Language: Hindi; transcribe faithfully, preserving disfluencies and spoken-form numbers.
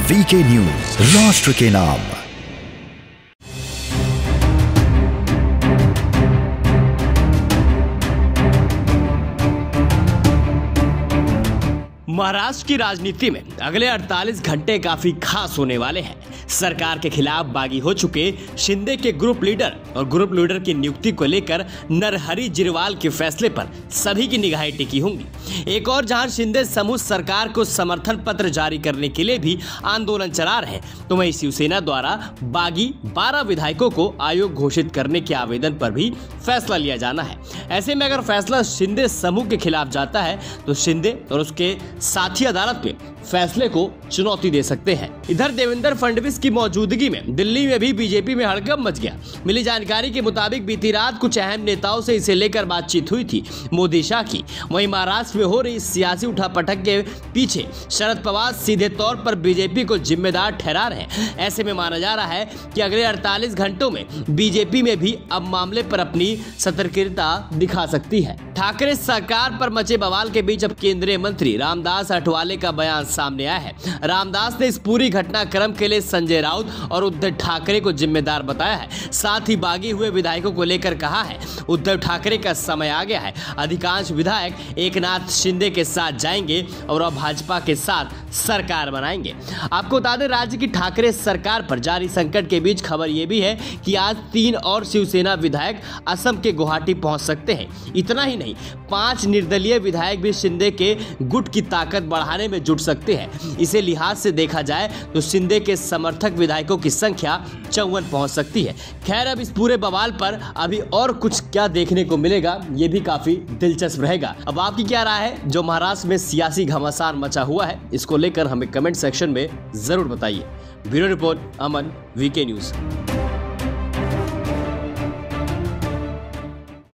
वीके न्यूज, राष्ट्र के नाम। महाराष्ट्र की राजनीति में अगले अड़तालीस घंटे काफी खास होने वाले हैं। सरकार के खिलाफ बागी हो चुके शिंदे के ग्रुप लीडर और ग्रुप लीडर की नियुक्ति को लेकर नरहरी जिरवाल के फैसले पर सभी की निगाहें टिकी होंगी। एक और जहां शिंदे समूह सरकार को समर्थन पत्र जारी करने के लिए भी आंदोलन चला रहे हैं, तो वहीं शिवसेना द्वारा बागी बारह विधायकों को आयोग घोषित करने के आवेदन पर भी फैसला लिया जाना है। ऐसे में अगर फैसला शिंदे समूह के खिलाफ जाता है तो शिंदे और उसके साथी अदालत में फैसले को चुनौती दे सकते हैं। इधर देवेंद्र फडणवीस की मौजूदगी में दिल्ली में भी बीजेपी में हड़कंप मच गया। मिली जानकारी के मुताबिक बीती रात कुछ अहम नेताओं से इसे लेकर बातचीत हुई थी मोदी शाह की। वहीं महाराष्ट्र में हो रही सियासी उठापटक के पीछे शरद पवार सीधे तौर पर बीजेपी को जिम्मेदार ठहरा रहे हैं। ऐसे में माना जा रहा है कि अगले अड़तालीस घंटों में बीजेपी में भी अब मामले पर अपनी सतर्कता दिखा सकती है। ठाकरे सरकार पर मचे बवाल के बीच अब केंद्रीय मंत्री रामदास अठवाले का बयान सामने आया है। रामदास ने इस पूरी घटनाक्रम के लिए संजय राउत और उद्धव ठाकरे को जिम्मेदार बताया है। साथ ही बागी हुए विधायकों को लेकर कहा है, उद्धव ठाकरे का समय आ गया है। अधिकांश विधायक एकनाथ शिंदे के साथ जाएंगे और अब भाजपा के साथ सरकार बनाएंगे। आपको बता दें, राज्य की ठाकरे सरकार पर जारी संकट के बीच खबर यह भी है कि आज तीन और शिवसेना विधायक असम के गुवाहाटी पहुंच सकते हैं। इतना ही नहीं, पांच निर्दलीय विधायक भी शिंदे के गुट की ताकत बढ़ाने में जुट सकते हैं। इसे लिहाज से देखा जाए तो शिंदे के समर्थक विधायकों की संख्या चौवन पहुंच सकती है। खैर, अब इस पूरे बवाल पर अभी और कुछ क्या देखने को मिलेगा, ये भी काफी दिलचस्प रहेगा। अब आपकी क्या राय है? जो महाराष्ट्र में सियासी घमासान मचा हुआ है, इसको लेकर हमें कमेंट सेक्शन में जरूर बताइए। Bureau report, Aman, VK news.